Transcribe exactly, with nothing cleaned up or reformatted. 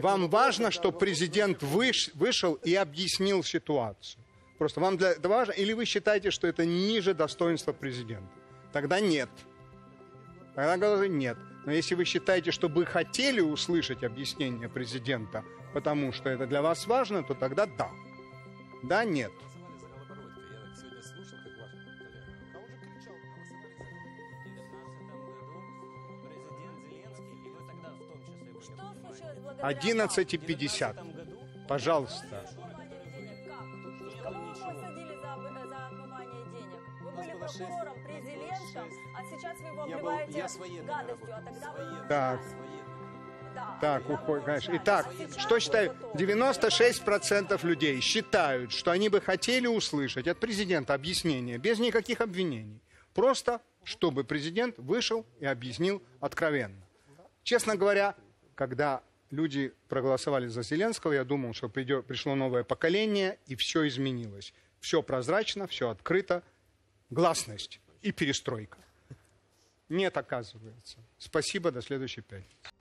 вам важно, чтобы президент выш, вышел и объяснил ситуацию? Просто вам для, это важно? Или вы считаете, что это ниже достоинства президента? Тогда нет. Тогда говорю, нет. Но если вы считаете, что вы хотели услышать объяснение президента, потому что это для вас важно, то тогда да. Да, нет. одиннадцать пятьдесят. Пожалуйста. Кого вы посадили за, за отмывание денег? Вы были прокурором при Зеленском, а сейчас вы его обливаете гадостью, а тогда вы... Так. Да, Так, уходит, конечно. Итак, что считают? девяносто шесть процентов людей считают, что они бы хотели услышать от президента объяснение, без никаких обвинений. Просто, чтобы президент вышел и объяснил откровенно. Честно говоря, когда люди проголосовали за Зеленского, я думал, что придет, пришло новое поколение, и все изменилось. Все прозрачно, все открыто, гласность и перестройка. Нет, оказывается. Спасибо, до следующей пятницы.